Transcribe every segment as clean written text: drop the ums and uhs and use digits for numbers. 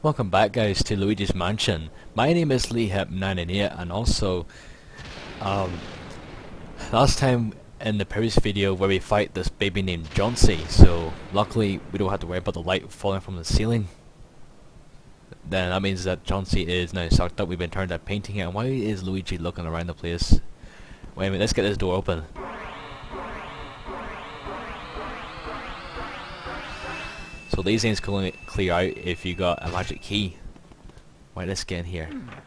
Welcome back guys to Luigi's Mansion. My name is LeeHip998 and also last time in the previous video where we fight this baby named Johnsy, so luckily we don't have to worry about the light falling from the ceiling. Then that means that Johnsy is now sucked up. We've been turned at painting it. And why is Luigi looking around the place? Wait a minute, let's get this door open. So these things can only clear out if you got a magic key. Right, let's get in here.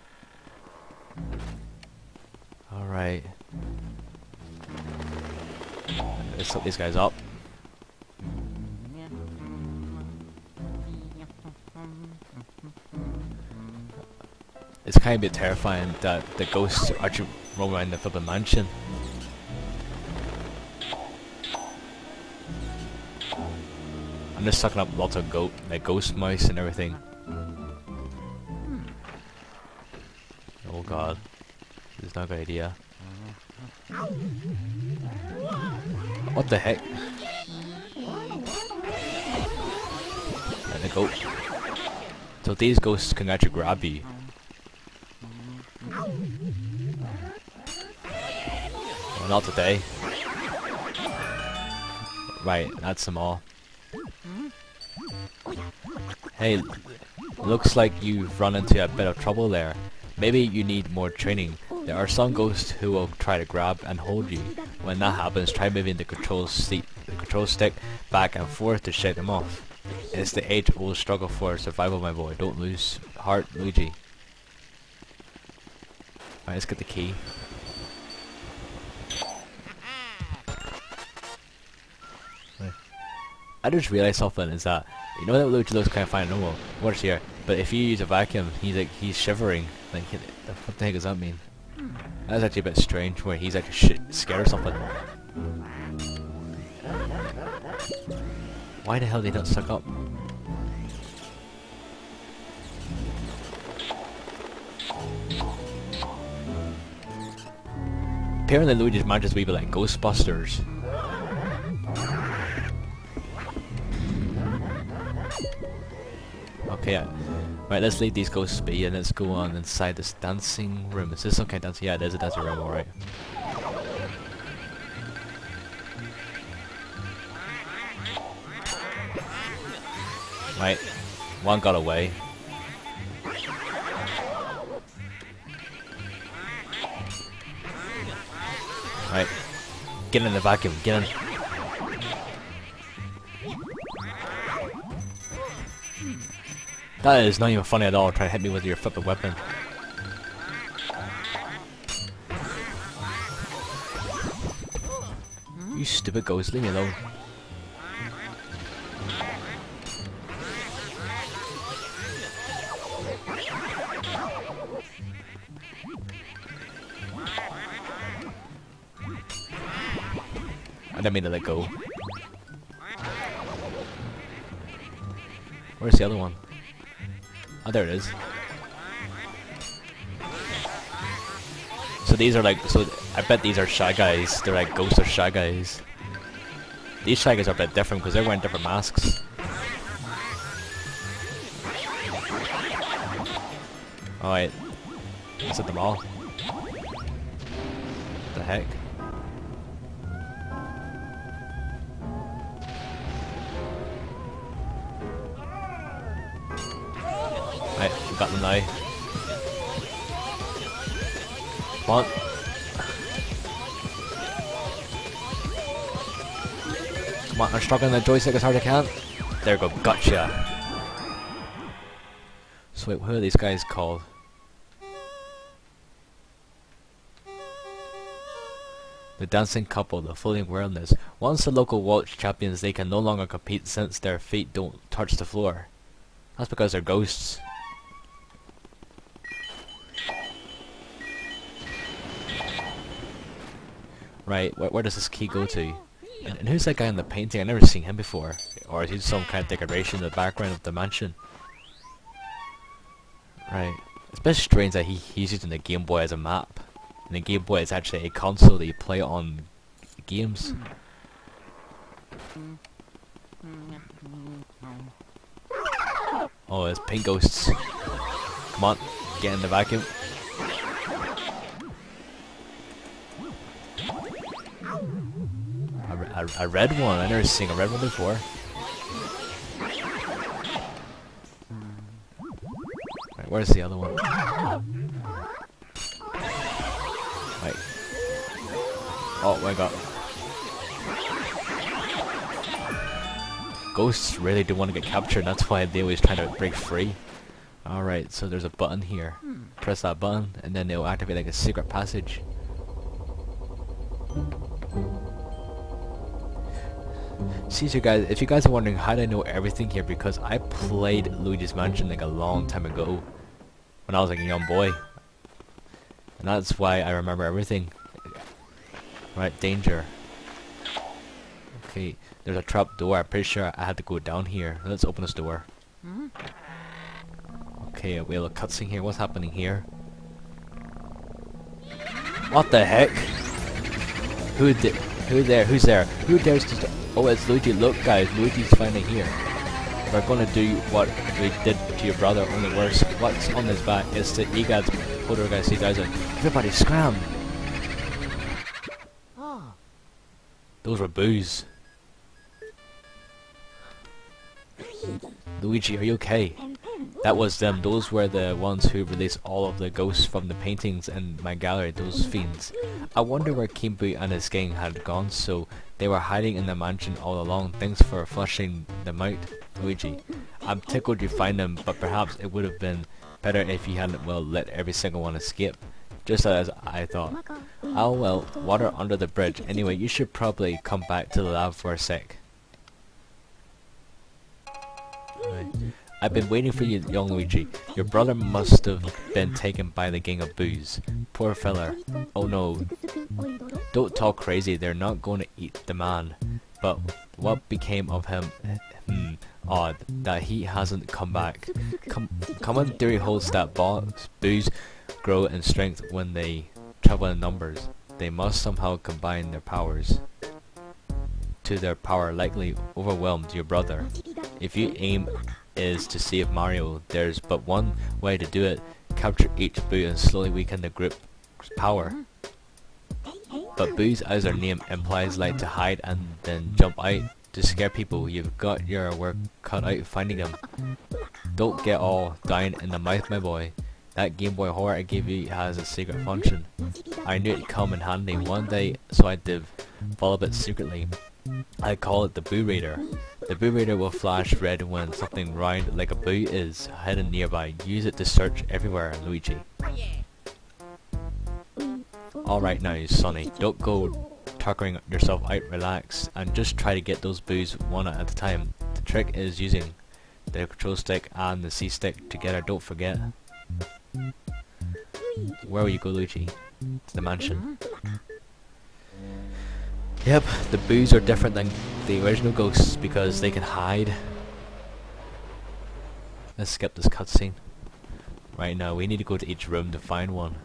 Alright. Let's hook these guys up. It's kind of a bit terrifying that the ghosts actually roam around the flippin' mansion. I'm just sucking up lots of ghost mice and everything. Oh god. This is not a good idea. What the heck? And the goat. So these ghosts can actually grab you. Well, not today. Right, that's them all. Hey, looks like you've run into a bit of trouble there. Maybe you need more training. There are some ghosts who will try to grab and hold you. When that happens, try moving the control stick back and forth to shake them off. It's the age-old struggle for survival, my boy. Don't lose heart, Luigi. Alright, let's get the key. I just realized something is that, you know that Luigi looks kind of fine and normal, what's here, but if you use a vacuum, he's shivering. Like, what the heck does that mean? That's actually a bit strange, where he's actually scared or something. Why the hell did he not suck up? Apparently Luigi's Mansion is a wee bit like Ghostbusters. Okay, right, let's leave these ghosts be and let's go on inside this dancing room. Is this some kind of dancing? Yeah, it is a dancing room, alright. Right, one got away. Right, get in the vacuum, get in. That is not even funny at all, trying to hit me with your flippin' weapon. You stupid ghost, leave me alone. I didn't mean to let go. Where's the other one? Oh, there it is. So these are like, so I bet these are Shy Guys. They're like ghosts or Shy Guys. These Shy Guys are a bit different because they're wearing different masks. Alright. Let's hit them all. What the heck? Right, we got them now. Come on. Come on, I'm struggling the joystick as hard as I can. There we go, gotcha. So wait, who are these guys called? The dancing couple, the floating wilderness. Once the local Waltz champions, they can no longer compete since their feet don't touch the floor. That's because they're ghosts. Right, where does this key go to? And who's that guy in the painting? I've never seen him before. Or is he some kind of decoration in the background of the mansion? Right. It's a bit strange that he's using the Game Boy as a map. And the Game Boy is actually a console that you play on games. Oh, it's pink ghosts. Come on, get in the vacuum. A red one. I never seen a red one before. Right, where's the other one? Right. Oh my god. Ghosts really do want to get captured, that's why they always try to break free. Alright, so there's a button here. Press that button, and then it'll activate like a secret passage. See, so guys, if you guys are wondering how do I know everything here, because I played Luigi's Mansion like a long time ago, when I was like a young boy. And that's why I remember everything. Right, danger. Okay, there's a trap door. I'm pretty sure I had to go down here. Let's open this door. Okay, we have a cutscene here. What's happening here? What the heck? Who's there? Who dares to... Oh, it's Luigi. Look, guys, Luigi's finally here. We're gonna do what we did to your brother, only worse. What's on his back? It's the EGAD's poltergeist. See, guys, everybody scram! Those were boos. Luigi, are you okay? That was them. Those were the ones who released all of the ghosts from the paintings in my gallery, those fiends. I wonder where Kimbu and his gang had gone, so they were hiding in the mansion all along. Thanks for flushing them out, Luigi. I'm tickled you find them, but perhaps it would have been better if you hadn't, well, let every single one escape. Just as I thought. Oh well, water under the bridge. Anyway, you should probably come back to the lab for a sec. Right. I've been waiting for you, young Luigi. Your brother must have been taken by the gang of boos. Poor fella. Oh no. Don't talk crazy, they're not going to eat the man. But what became of him? Odd that he hasn't come back. Common theory holds that boos grow in strength when they travel in numbers. They must somehow combine their powers. To their power likely overwhelmed your brother. If your aim is to save Mario, there's but one way to do it. Capture each boo and slowly weaken the group's power. But boos, as their name implies, like to hide and then jump out to scare people. You've got your work cut out finding them. Don't get all down in the mouth, my boy. That Game Boy horror I gave you has a secret function. I knew it'd come in handy one day, so I developed it secretly. I call it the Boo Raider. The Boo Raider will flash red when something round like a boo is hidden nearby. Use it to search everywhere, Luigi. Alright now, Sonny, don't go tuckering yourself out, relax, and just try to get those boos one at a time. The trick is using the control stick and the C stick together, don't forget. Where will you go, Luigi? To the mansion. Yep, the boos are different than the original ghosts because they can hide. Let's skip this cutscene. Right now, we need to go to each room to find one.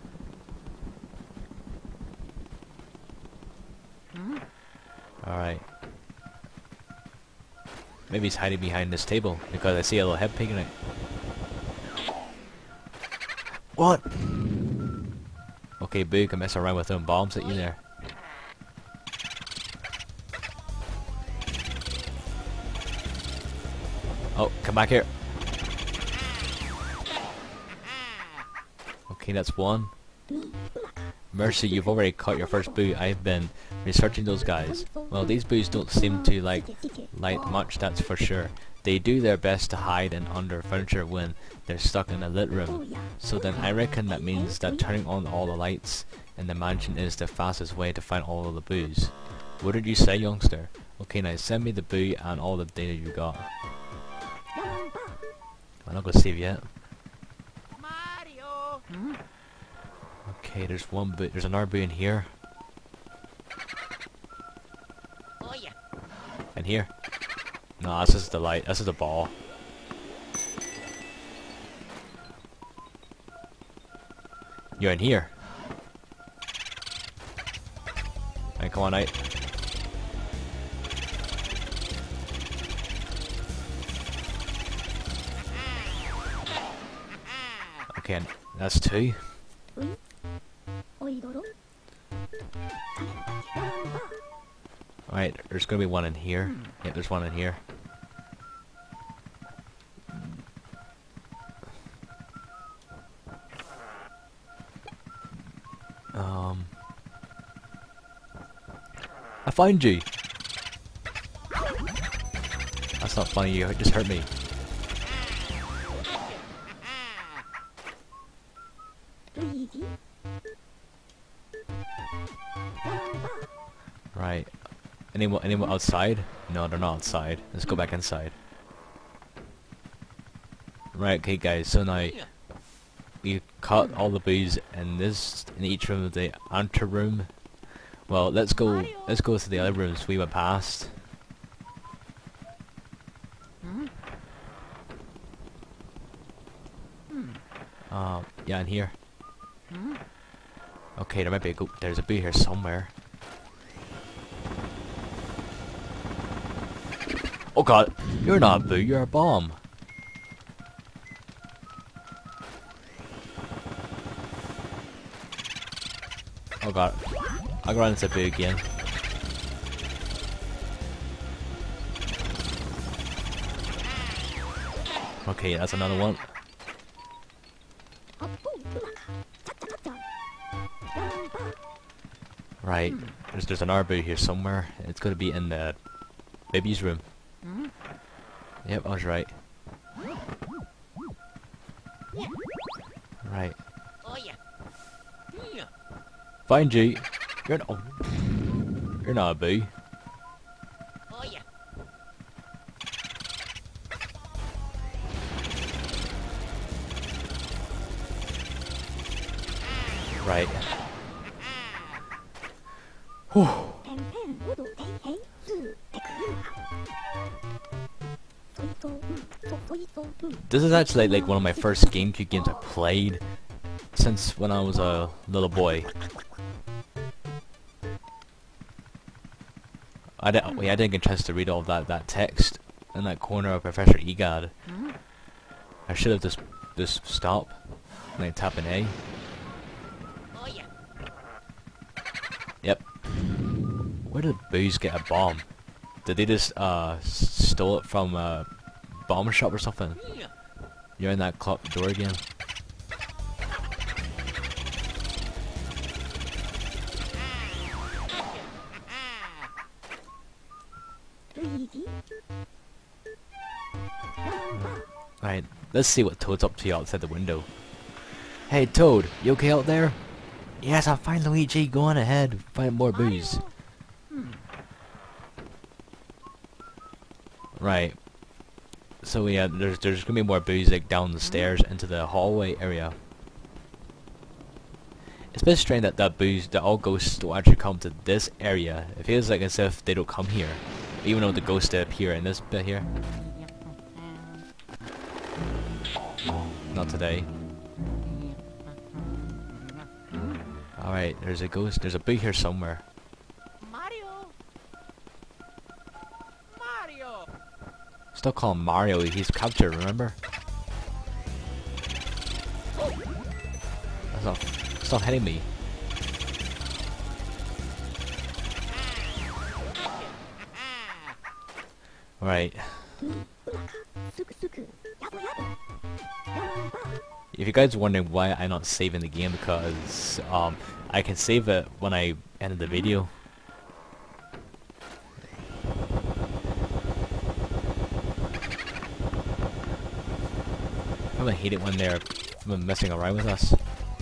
Alright. Maybe he's hiding behind this table because I see a little head peeking out. What? Okay, Boo can mess around with throwing bombs at you there. Oh, come back here. Okay, that's one. Mercy, you've already caught your first boo. I've been researching those guys. Well, these boos don't seem to like light much, that's for sure. They do their best to hide in under furniture when they're stuck in a lit room. So then I reckon that means that turning on all the lights in the mansion is the fastest way to find all of the boos. What did you say, youngster? Okay, now send me the boo and all the data you got. I'm not gonna save yet. Mario. Okay, there's one boo. There's another boo in here. Oh yeah. And here. No, this is the light. This is the ball. You're in here. Alright, come on out. Okay, that's 2. Alright, there's gonna be one in here. Yep, there's one in here. I find you! That's not funny, you just hurt me. Right. Anyone outside? No, they're not outside. Let's go back inside. Right, okay guys, so now we caught all the bees in each room of the ante room. Well, let's go to the other rooms we went past. Yeah, in here. Okay, there might be there's a bee here somewhere. Oh god, you're not a bee, you're a bomb. Oh god, I got into a bee again. Okay, that's another one. Right, there's an arbor here somewhere. It's gonna be in the baby's room. Yep, I was right. Right. Oh yeah. Yeah. Find you. You're not a bee. Oh yeah. Right. Whew. This is actually like one of my first GameCube games I played since when I was a little boy. I didn't get a chance to read all that text in that corner of Professor Egad. I should have just stopped and then tap an A. Oh yeah. Yep. Where did the boos get a bomb? Did they just stole it from a bomb shop or something? Yeah. You're in that clock door again. Right, let's see what Toad's up to outside the window. Hey Toad, you okay out there? Yes, I'm fine, Luigi. Go on ahead, find more booze. Right. So yeah, there's gonna be more booze like down the stairs into the hallway area. It's a bit strange that booze, that all ghosts don't actually come to this area. It feels like as if they don't come here, even though the ghosts appear in this bit here. Not today. Alright, there's a ghost. There's a bee here somewhere. Mario. Still call him Mario. He's captured, remember? Stop hitting me. Right. If you guys are wondering why I'm not saving the game, because I can save it when I end the video. I'm gonna hate it when they're messing around with us.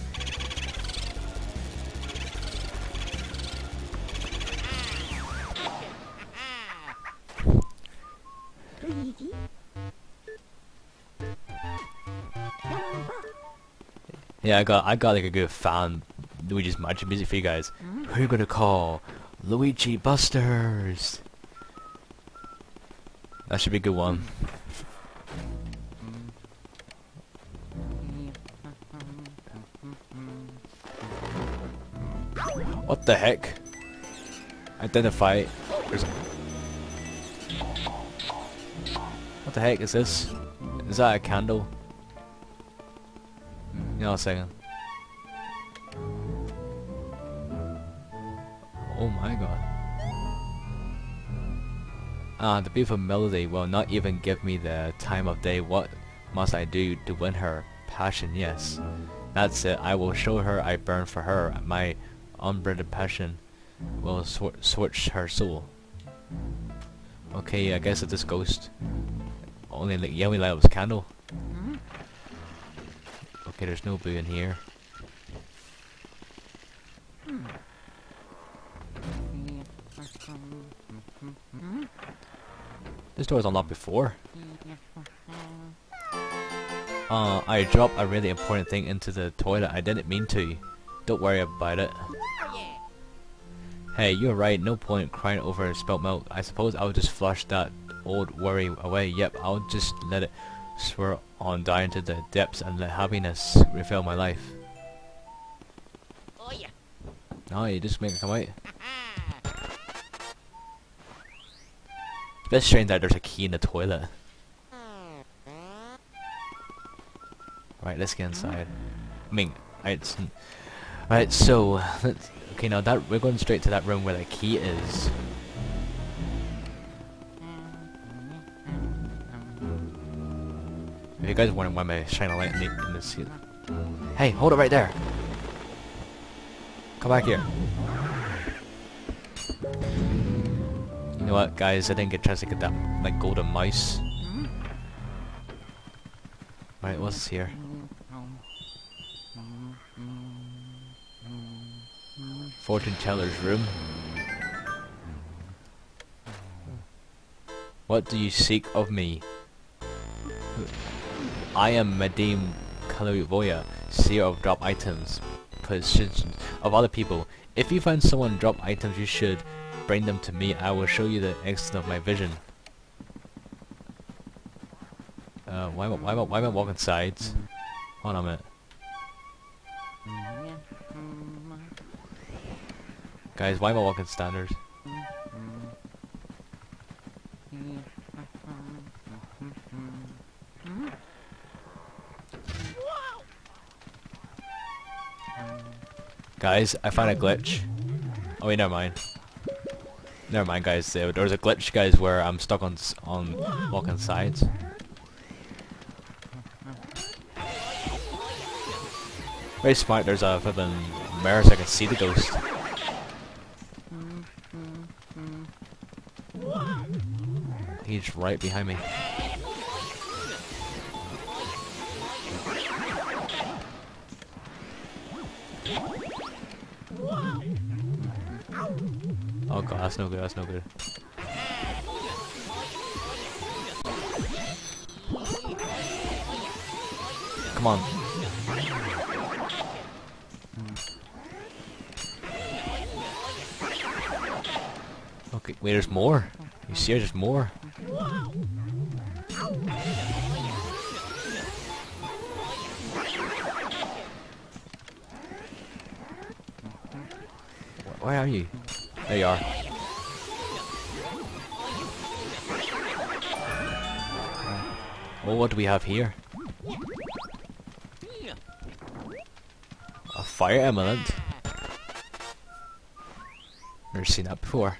Yeah, I got like a good fan Luigi's magic music for you guys. Who are you gonna call? Luigi Busters. That should be a good one. What the heck? Identify. What the heck is this? Is that a candle? You know, a second. Oh my god. Ah, the beautiful melody will not even give me the time of day. What must I do to win her passion? Yes. That's it. I will show her I burn for her. My unbridled passion will switch her soul. Okay, I guess it's this ghost. Only like, yeah, we light up this candle. Okay, there's no boo in here. This door was unlocked before. I dropped a really important thing into the toilet. I didn't mean to. Don't worry about it. Oh yeah. Hey, you're right. No point crying over spilt milk. I suppose I'll just flush that old worry away. Yep, I'll just let it swirl on down into the depths and let happiness refill my life. Oh yeah. Oh, you just make it come out. It's a bit strange that there's a key in the toilet. Right, let's get inside. I mean, right, so let's, okay, now that we're going straight to that room where the key is. If you guys wondering why I shine a light in the seal. Hey, hold it right there. Come back here. You know what, guys? I didn't get a chance to get that like golden mouse. Right, what's here? Fortune teller's room. What do you seek of me? I am Madame Clairvoyant, seer of drop items, positions of other people. If you find someone drop items, you should bring them to me. I will show you the extent of my vision. Why am I walking sides? Hold on a minute. Guys, why am I walking standards? Guys, I found a glitch. Oh wait, never mind. Never mind, guys. There was a glitch, guys, where I'm stuck on walking sides. Very smart. There's a flippin' mirror so I can see the ghost. He's right behind me. Oh god, that's no good, that's no good. Come on. Okay, wait, there's more. You see, there's more. Where are you? There you are. Well, what do we have here? A fire element. Never seen that before.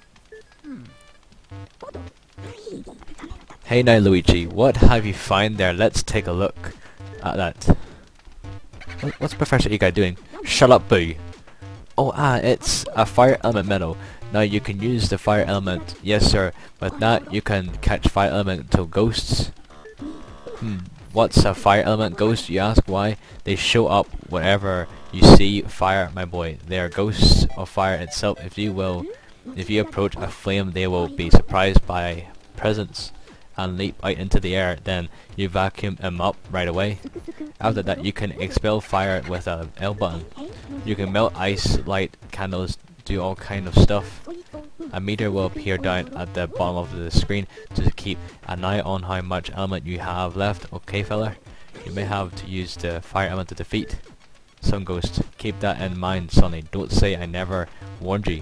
Hey now, Luigi, what have you found there? Let's take a look at that. What's Professor Ega doing? Shut up, boo! Oh, it's a fire element medal. Now you can use the fire element, yes sir, but that you can catch fire elemental ghosts. What's a fire element ghost, you ask? Why? They show up whenever you see fire, my boy. They are ghosts of fire itself. If you approach a flame, they will be surprised by presence and leap out into the air. Then you vacuum them up right away. After that, you can expel fire with a L button. You can melt ice, light candles, do all kind of stuff. A meter will appear down at the bottom of the screen to keep an eye on how much element you have left. Okay, fella, you may have to use the fire element to defeat some ghosts. Keep that in mind, Sonny. Don't say I never warned you.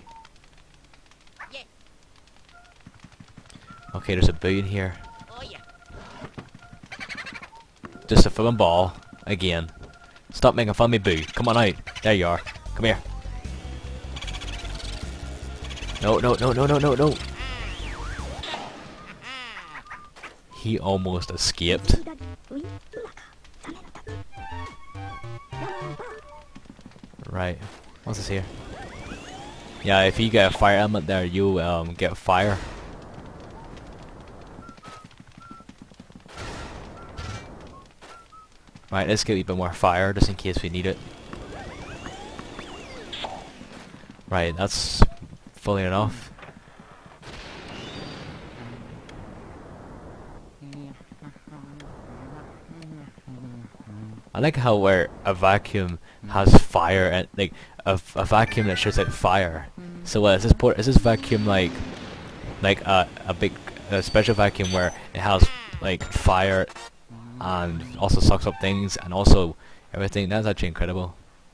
Okay, there's a boo in here. Oh yeah. Just a filling ball again. Stop making fun of me, Boo. Come on out. There you are. Come here. No, no, no, no, no, no, no. He almost escaped. Right. What's this here? Yeah, if you get a fire element there, you get fire. Right, let's get a bit more fire just in case we need it. Right, that's fully enough. I like how where a vacuum has fire and like a vacuum that shoots out fire. So is this vacuum like a big special vacuum where it has like fire and also sucks up things and also everything? That's actually incredible.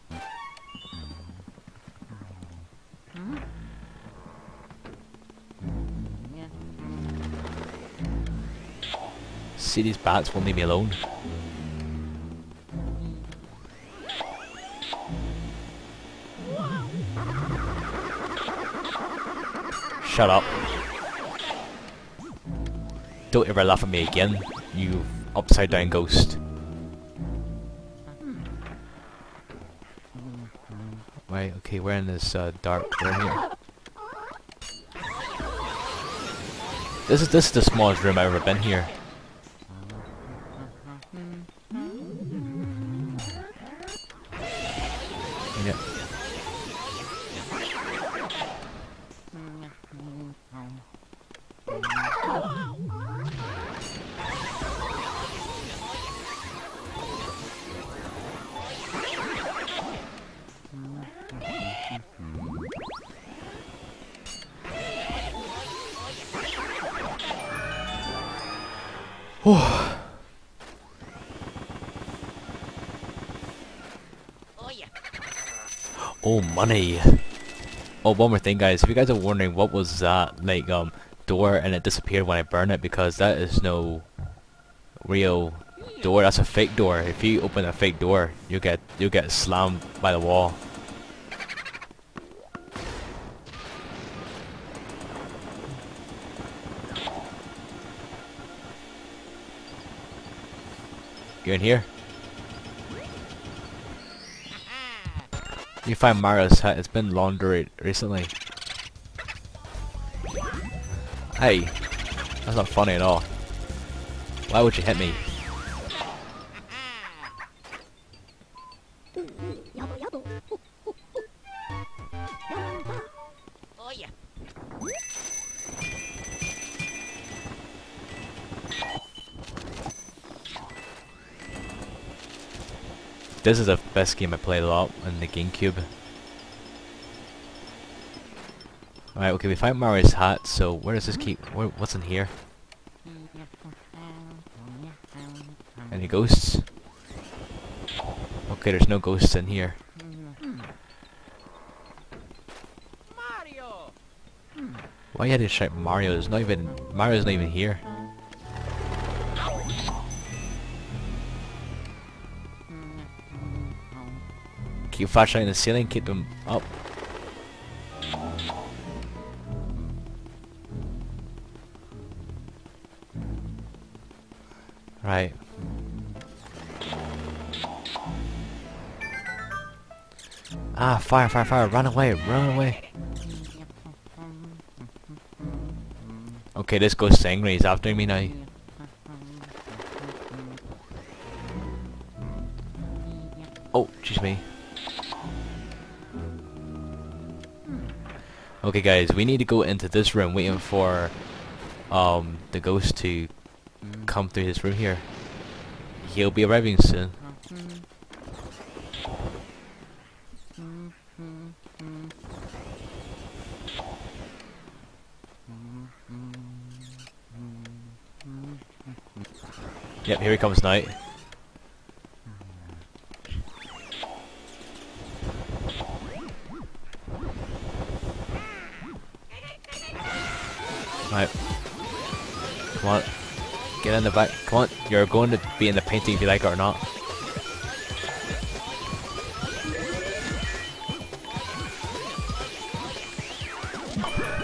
See, these bats won't leave me alone. Shut up. Don't ever laugh at me again, you upside down ghost. Right, okay, we're in this dark room here. This is the smallest room I've ever been here. Yeah. Oh yeah. Oh, money. Oh, one more thing, guys. If you guys are wondering what was that, like, door and it disappeared when I burned it, because that is no real door. That's a fake door. If you open a fake door, you'll get slammed by the wall. You in here? You find Mario's hat. It's been laundered recently. Hey, that's not funny at all. Why would you hit me? Oh yeah. This is the best game I played a lot on the GameCube. Alright, okay, we found Mario's hat, so where does this keep... what's in here? Any ghosts? Okay, there's no ghosts in here. Mario. Why you had to shout Mario? There's not even... Mario's not even here. Keep flashlighting the ceiling, keep them up. Right. Ah, fire, fire, fire, run away, run away. Okay, this ghost angry, he's after me now. Oh, excuse me. Okay guys, we need to go into this room waiting for the ghost to come through this room here. He'll be arriving soon. Yep, here he comes now. Right. Come on. Get in the back. Come on. You're going to be in the painting if you like it or not.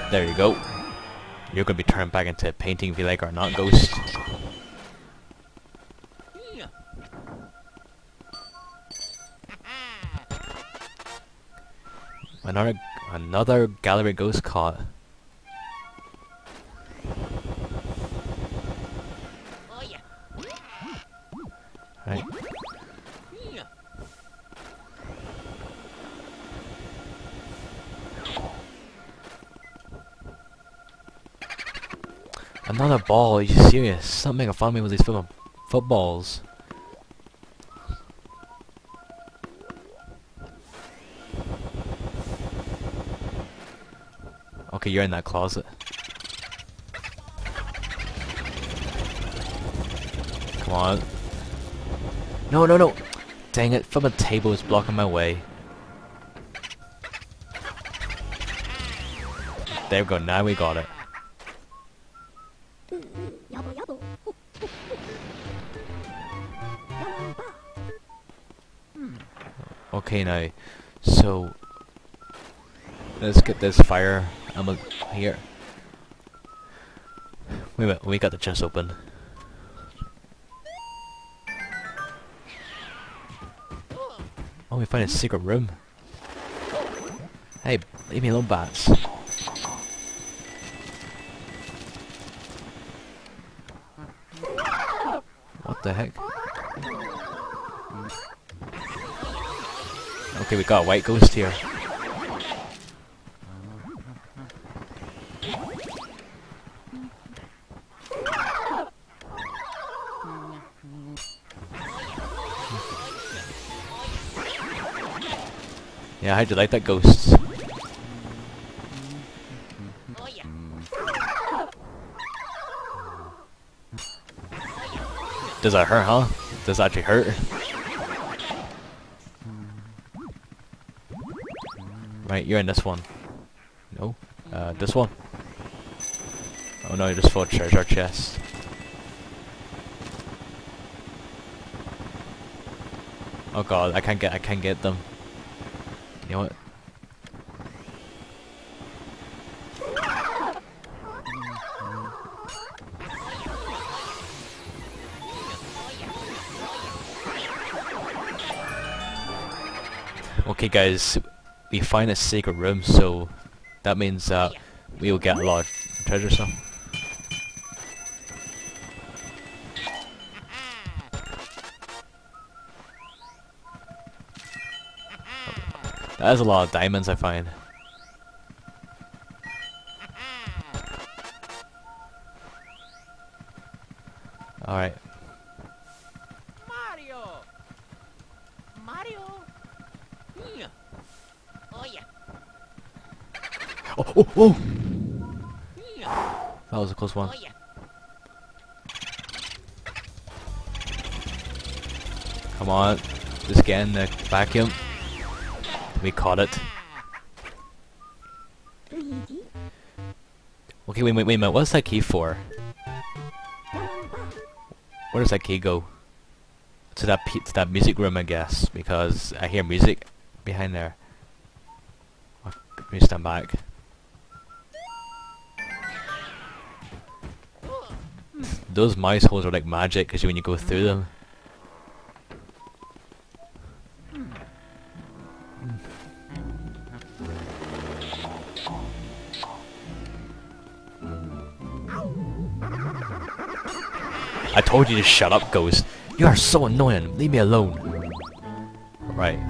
There you go. You're gonna be turned back into a painting if you like or not, Ghost. Another gallery ghost caught. Oh yeah. Right. Another ball, are you serious? Stop making fun of me with these footballs. Okay, you're in that closet. Come on. No, no, no! Dang it, from a table is blocking my way. There we go, now we got it. Okay, now, so let's get this fire here. Wait a minute, we got the chest open. Oh, we find a secret room. Hey, leave me alone, bats. What the heck? Okay, we got a white ghost here. Yeah, how'd you like that, ghost? Oh yeah. Does that hurt, huh? Does that actually hurt? Right, you're in this one. No? This one? Oh no, you just fought treasure chest. Oh god, I can't get them. You know what? Okay guys, we find a secret room, so that means that we will get a lot of treasure stuff. That is a lot of diamonds, I find. Alright. Mario. Mario. Yeah. Oh yeah. Oh, oh, oh! Yeah. That was a close one. Oh yeah. Come on, just get in the vacuum. We caught it. Luigi. Okay, wait a minute, what's that key for? Where does that key go? To that music room, I guess, because I hear music behind there. Oh, let me stand back. Those mouse holes are like magic, because when you go through them. I told you to shut up, Ghost. You are so annoying. Leave me alone. Right.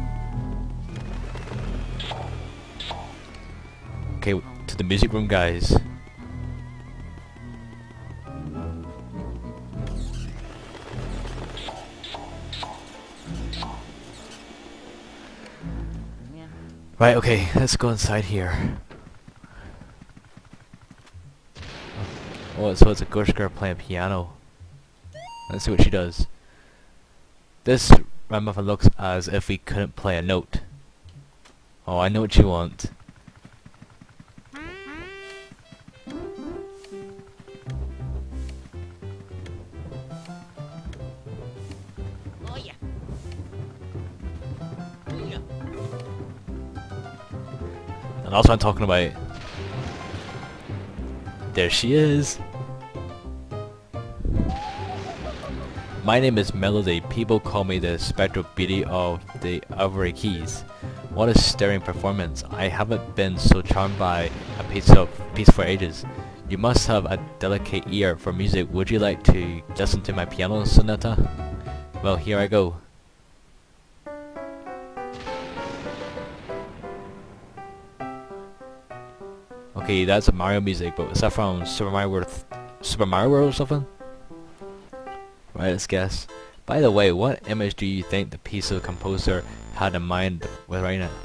Okay, to the music room, guys. Right, okay, let's go inside here. Oh, so it's a ghost girl playing piano. Let's see what she does. This ragamuffin looks as if we couldn't play a note. Oh, I know what you want. Oh yeah. Yeah. And that's what I'm talking about. There she is. My name is Melody. People call me the spectral beauty of the Ivory Keys. What a stirring performance. I haven't been so charmed by a piece for ages. You must have a delicate ear for music. Would you like to listen to my piano sonata? Well, here I go. Okay, that's a Mario music, but is that from Super Mario World or something? Right, let's guess. By the way, what image do you think the piece of composer had in mind with writing it?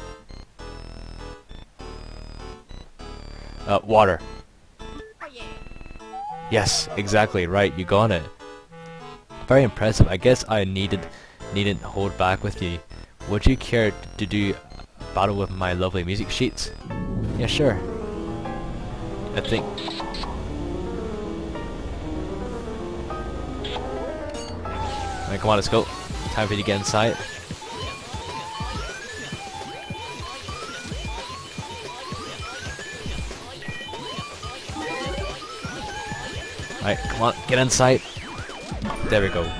Water. Oh yeah. Yes, exactly right. You got it. Very impressive. I guess I needn't hold back with you. Would you care to do a battle with my lovely music sheets? Yeah, sure. I think. Alright, come on, let's go. Time for you to get inside. Alright, come on, get inside. There we go.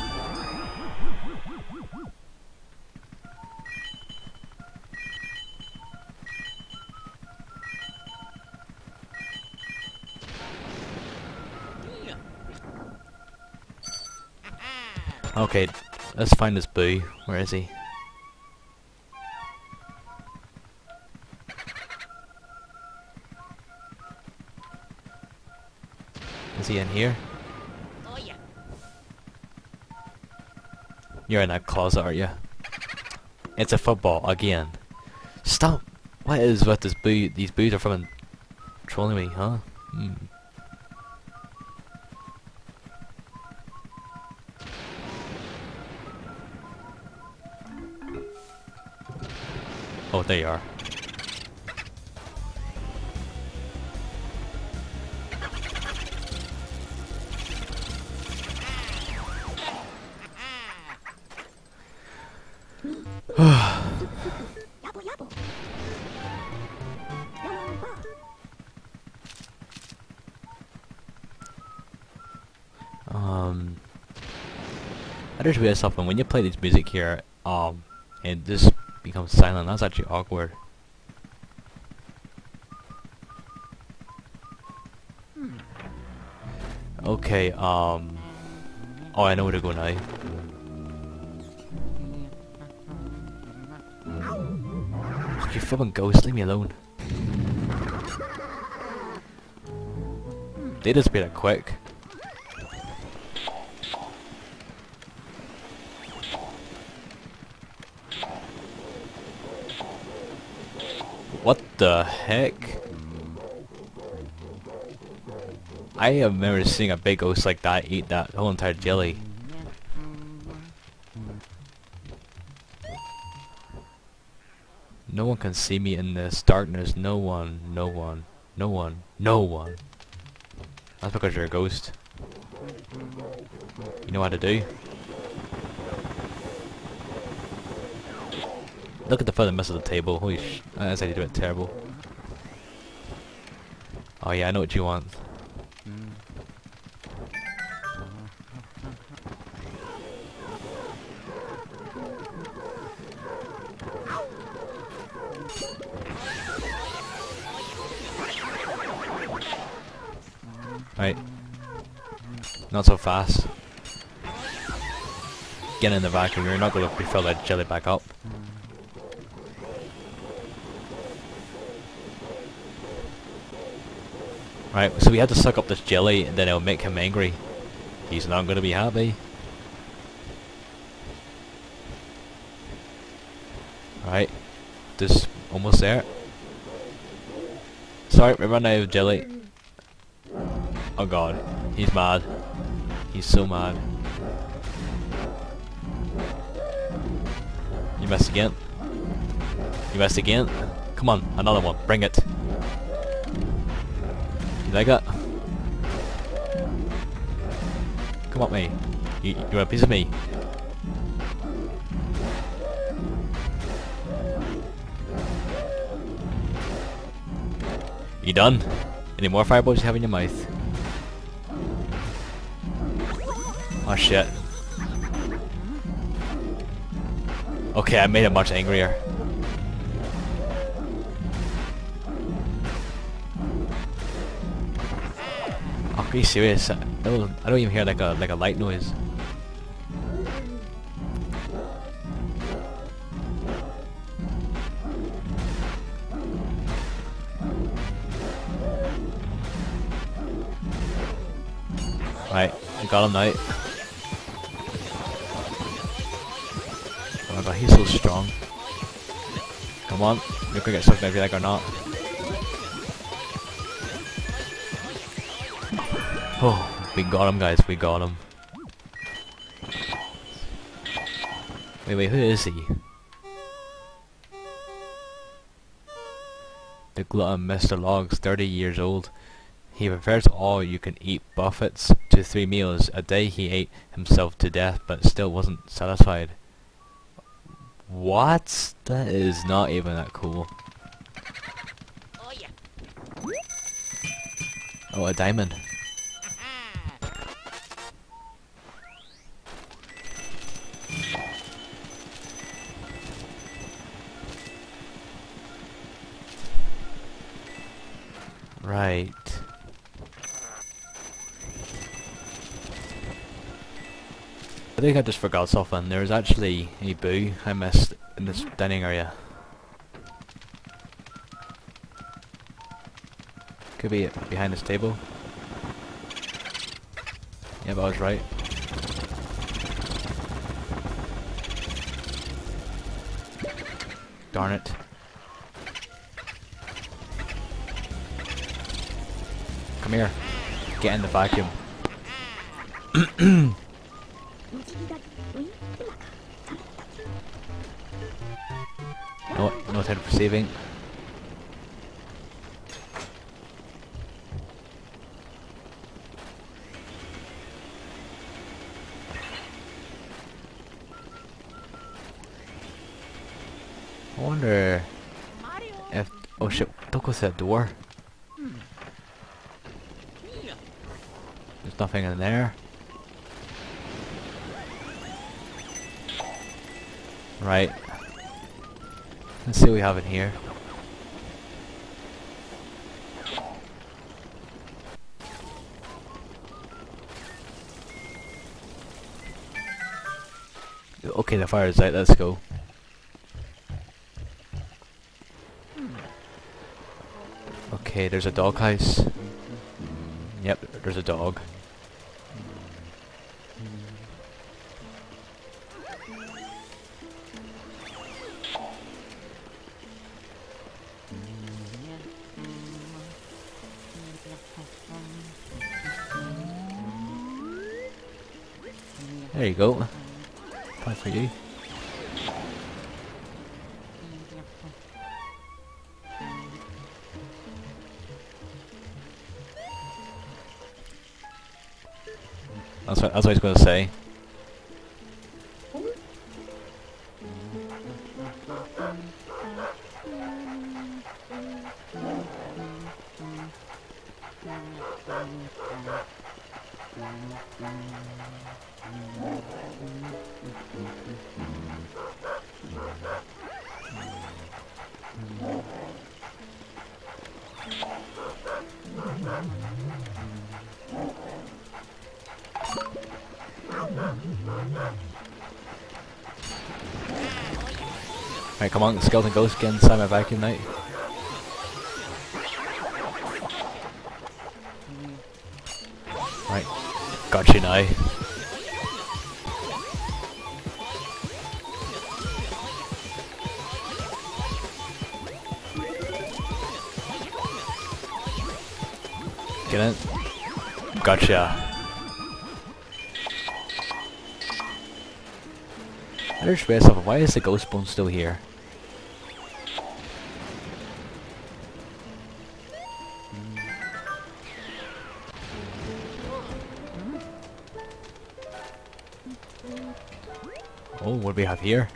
Okay, let's find this Boo. Where is he? Is he in here? Oh yeah. You're in that closet, aren't you? It's a football again. Stop! What is with this Boo? These Boos are from trolling me, huh? Hmm. Oh, there you are. I just realized something. When you play this music here, and this becomes silent, that's actually awkward. Okay, oh, I know where to go now. You fucking ghost, leave me alone. They disappeared quick. What the heck? I have never seen a big ghost like that eat that whole entire jelly. No one can see me in this darkness. No one, no one, no one, no one. That's because you're a ghost. You know what to do. Look at the further miss of the table. Holy sh! That's how you do it terrible. Oh yeah, I know what you want. Right. Not so fast. Get in the vacuum, you're not going to refill that jelly back up. Right, so we had to suck up this jelly and then it'll make him angry. He's not going to be happy. Alright, this almost there. Sorry, we ran out of jelly. Oh god, he's mad. He's so mad. You missed again. You missed again. Come on, another one. Bring it. You like that? Come on, me. You want a piece of me? You done? Any more fireballs you have in your mouth? Oh shit. Okay, I made it much angrier. Oh, are you serious? I don't even hear like a light noise. Right, I got him now. Oh my god, he's so strong. Come on, you're gonna get sucked if you like or not. Oh, we got him, guys, we got him. Wait, who is he? The glutton Mr. Logs, 30 years old. He prefers all-you-can-eat buffets to 3 meals a day. He ate himself to death, but still wasn't satisfied. What? That is not even that cool. Oh yeah. Oh, a diamond. Right. I think I just forgot something. There was actually a boo I missed in this dining area. Could be behind this table. Yeah, but I was right. Darn it. Come here. Get in the vacuum. No time for saving. I wonder if... Oh shit, don't go through that door. There's nothing in there. Right. Let's see what we have in here. Okay, the fire is out, let's go. Okay, there's a doghouse. Yep, there's a dog. There you go. Time for you. That's what I was going to say. Right, come on, skeleton ghost, get inside my vacuum now. Right, got you now. Get in. Gotcha. I just realized something. Why is the ghost bone still here? Oh, what do we have here?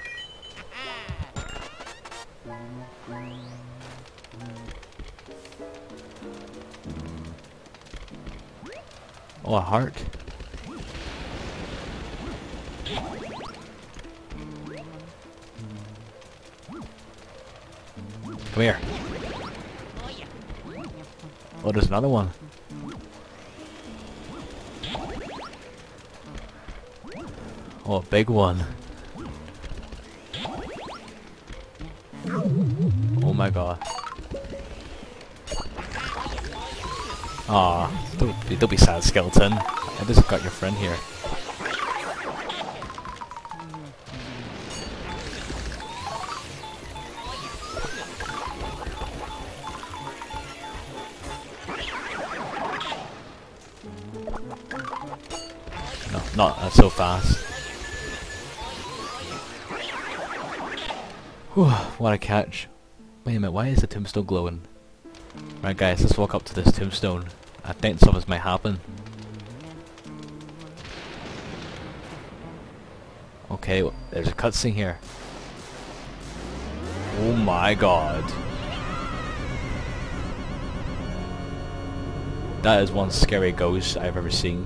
Oh, a heart. Come here. Oh yeah. Oh, there's another one. Oh, a big one. Oh my god. Aw, don't be sad, skeleton. I just got your friend here. No, not so fast. Whew, what a catch. Wait a minute, why is the tombstone glowing? Right guys, let's walk up to this tombstone. I think something might happen. Okay, there's a cutscene here. Oh my god. That is one scary ghost I've ever seen.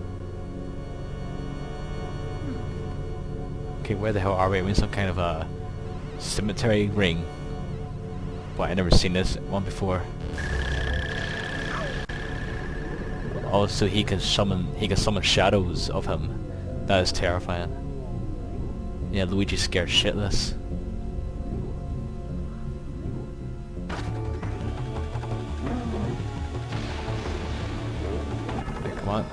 Okay, where the hell are we? Are we in some kind of a cemetery ring? But I never seen this one before. Also, he can summon shadows of him. That is terrifying. Yeah, Luigi's scared shitless. Okay, come on.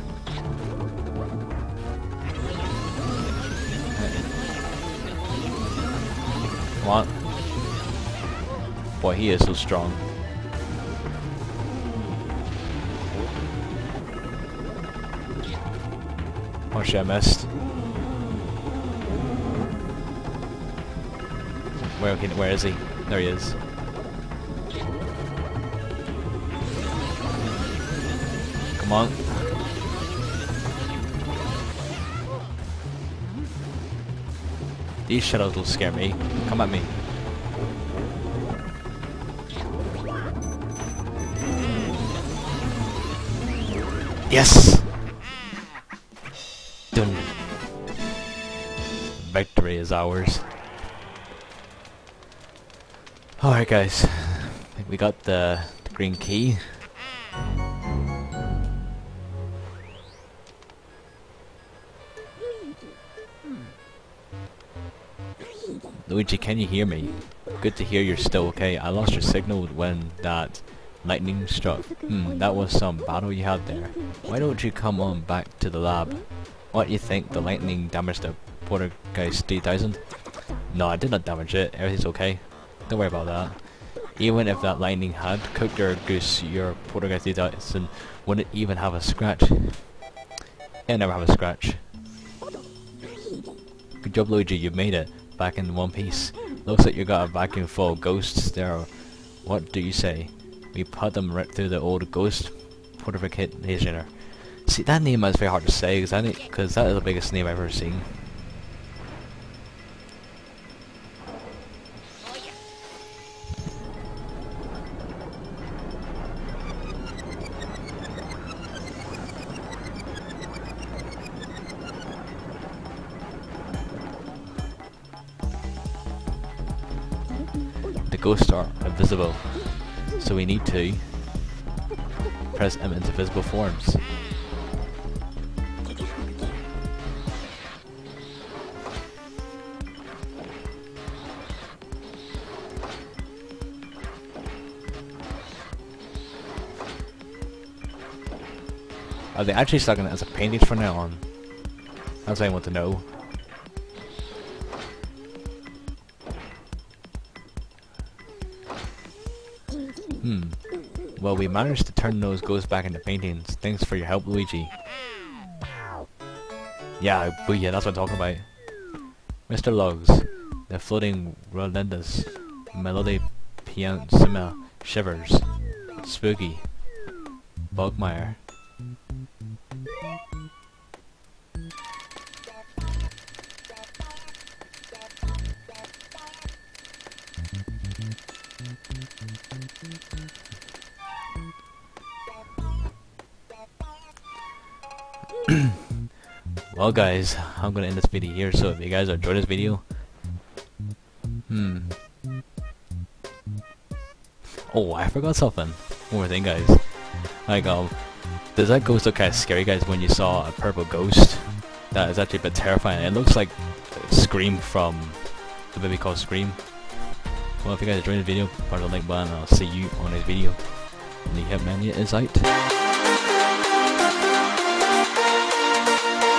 Come on. Boy, he is so strong. Oh shit, I missed. Where is he? There he is. Come on. These shadows will scare me. Come at me. Yes! Done. Victory is ours. Alright guys, I think we got the green key. Luigi, can you hear me? Good to hear you're still okay. I lost your signal when that lightning struck. That was some battle you had there. Why don't you come on back to the lab? What, you think the lightning damaged the Poltergeist 3000? No, I did not damage it. Everything's okay. Don't worry about that. Even if that lightning had cooked your goose, your Poltergeist 3000 wouldn't even have a scratch. It'll never have a scratch. Good job, Luigi, you made it back in one piece. Looks like you got a vacuum full of ghosts there. What do you say? We put them right through the old ghost Poltergeist. See, that name is very hard to say because that is the biggest name I've ever seen. The ghosts are invisible, so we need to press them into visible forms. Are they actually stuck in it as a painting from now on? That's what I want to know. Well, we managed to turn those ghosts back into paintings. Thanks for your help, Luigi. Yeah, booyah, that's what I'm talking about. Mr. Logs, the floating relentless melody pianissima shivers. Spooky. Bogmire. Well guys, I'm gonna end this video here, so if you guys enjoyed this video, oh, I forgot something. One more thing guys. Like, does that ghost look kinda scary guys when you saw a purple ghost? That is actually a bit terrifying. It looks like Scream from the movie called Scream. Well, if you guys enjoyed the video, part of the like button, I'll see you on this video. And the Hitmania is out.